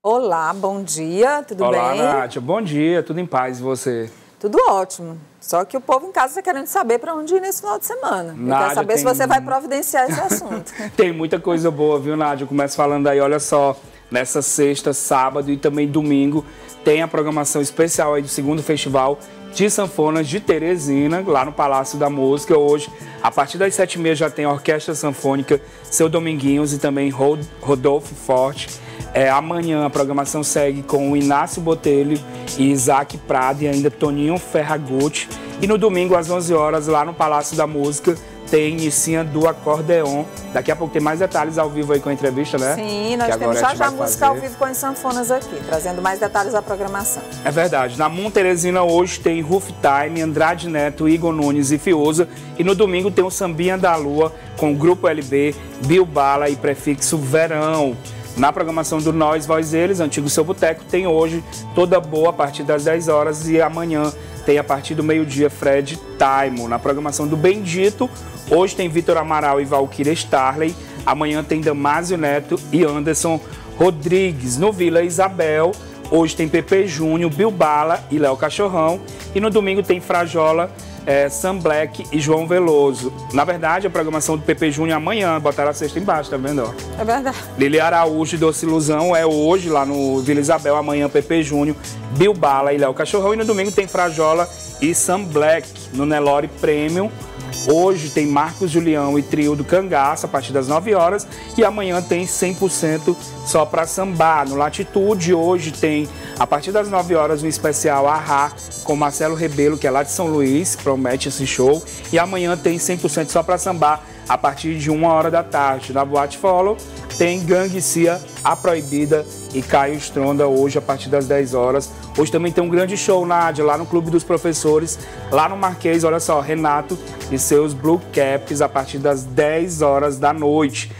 Olá, bom dia, tudo bem? Olá, Nádia, bom dia, tudo em paz e você? Tudo ótimo, só que o povo em casa está querendo saber para onde ir nesse final de semana. Eu quero saber se você vai providenciar esse assunto. Tem muita coisa boa, viu, Nádia? Eu começo falando aí, olha só, nessa sexta, sábado e também domingo, tem a programação especial aí do segundo festival de sanfonas de Teresina, lá no Palácio da Música. Hoje, a partir das 7h30 já tem a Orquestra Sanfônica Seu Dominguinhos e também Rodolfo Forte. Amanhã a programação segue com o Inácio Botelho e Isaac Prado e ainda Toninho Ferragutti. E no domingo, às 11 horas, lá no Palácio da Música, tem Nicinha do Acordeon. Daqui a pouco tem mais detalhes ao vivo aí com a entrevista, né? Sim, nós temos já música ao vivo com as sanfonas aqui, trazendo mais detalhes da programação. É verdade. Na Moon Teresina hoje tem Roof Time, Andrade Neto, Igor Nunes e Fiuza. E no domingo tem o Sambinha da Lua com o Grupo LB, Bill Bala e Prefixo Verão. Na programação do Nós, Voz Eles, Antigo Seu Boteco, tem hoje Toda Boa a partir das 10 horas e amanhã tem a partir do meio-dia Fred Taimo. Na programação do Bendito, hoje tem Vitor Amaral e Valquíria Starley, amanhã tem Damásio Neto e Anderson Rodrigues. No Vila Isabel, hoje tem Pepe Júnior, Bill Bala e Léo Cachorrão e no domingo tem Frajola, Sam Black e João Veloso. Na verdade, a programação do Pepe Júnior amanhã, botaram a sexta embaixo, tá vendo? É verdade. Lili Araújo e Doce Ilusão é hoje lá no Vila Isabel, amanhã Pepe Júnior, Bill Bala e Léo Cachorrão. E no domingo tem Frajola e Sam Black no Nelore Premium. Hoje tem Marcos Julião e Trio do Cangaço a partir das 9 horas e amanhã tem 100% só para sambar. No Latitude hoje tem a partir das 9 horas um especial Ahá com Marcelo Rebelo, que é lá de São Luís, que promete esse show. E amanhã tem 100% só para sambar a partir de 1 hora da tarde. Na Boate Follow tem Gangue Cia, A Proibida e Caio Stronda hoje a partir das 10 horas. Hoje também tem um grande show, Nádia, lá no Clube dos Professores, lá no Marquês, olha só, Renato e seus Blue Caps a partir das 10 horas da noite.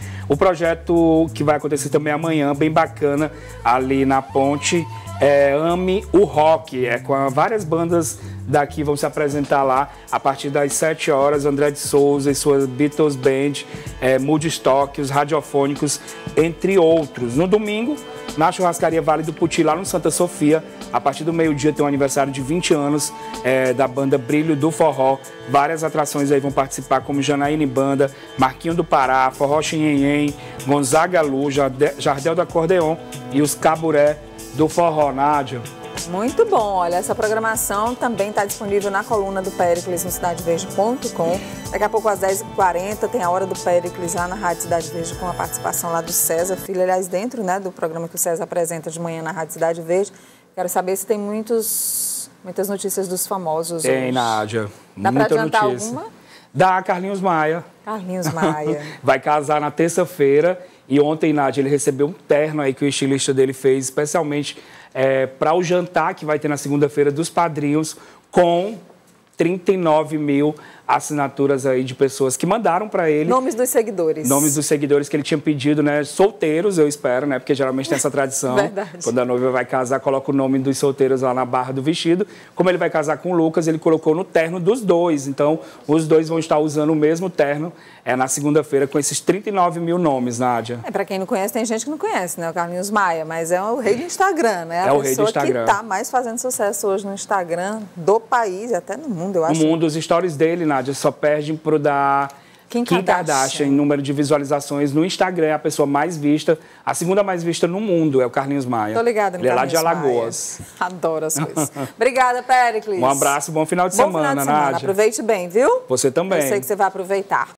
O projeto que vai acontecer também amanhã, bem bacana, ali na ponte, Ame o Rock, com várias bandas daqui vão se apresentar lá a partir das 7 horas, André de Souza e sua Beatles Band, Moodstock, os Radiofônicos, entre outros. No domingo, na Churrascaria Vale do Puti, lá no Santa Sofia, a partir do meio-dia tem um aniversário de 20 anos da banda Brilho do Forró. Várias atrações aí vão participar, como Janaíne Banda, Marquinho do Pará, Forró Xinhenhen, Gonzaga Lu, Jardel do Acordeon e os Caburé do Forró. Nádia. Muito bom, olha, essa programação também está disponível na coluna do Péricles no cidadeverde.com. Daqui a pouco às 10h40 tem a Hora do Péricles lá na Rádio Cidade Verde com a participação lá do César Filho, aliás, dentro do programa que o César apresenta de manhã na Rádio Cidade Verde. Quero saber se tem muitas notícias dos famosos tem, hoje. Nádia. Dá para adiantar alguma? Da Carlinhos Maia. Carlinhos Maia. Vai casar na terça-feira e ontem, Nádia, ele recebeu um terno aí que o estilista dele fez especialmente para o jantar que vai ter na segunda-feira dos padrinhos, com 39 mil assinaturas aí de pessoas que mandaram para ele. Nomes dos seguidores. Nomes dos seguidores que ele tinha pedido, né? Solteiros, eu espero, né? Porque geralmente tem essa tradição. Verdade. Quando a noiva vai casar, coloca o nome dos solteiros lá na barra do vestido. Como ele vai casar com o Lucas, ele colocou no terno dos dois. Então, os dois vão estar usando o mesmo terno na segunda-feira com esses 39 mil nomes, Nádia. Para quem não conhece, tem gente que não conhece, né? O Carlinhos Maia, mas é o rei do Instagram, né? É o rei do Instagram. Que está mais fazendo sucesso hoje no Instagram do país e até no mundo, eu acho. No mundo, os stories dele, Nádia, só perdem pro da Kim Kardashian em número de visualizações. No Instagram é a pessoa mais vista, a segunda mais vista no mundo é o Carlinhos Maia. Tô ligada no Ele é lá de Alagoas. Maia. Adoro as coisas. Obrigada, Péricles. Um abraço, bom final de semana, Nádia. Aproveite bem, viu? Você também. Eu sei que você vai aproveitar.